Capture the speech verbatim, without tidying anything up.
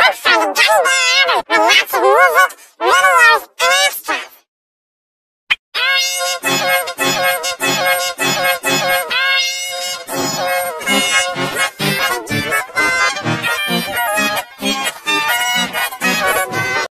looks like a gummy bear with lots of music, videos,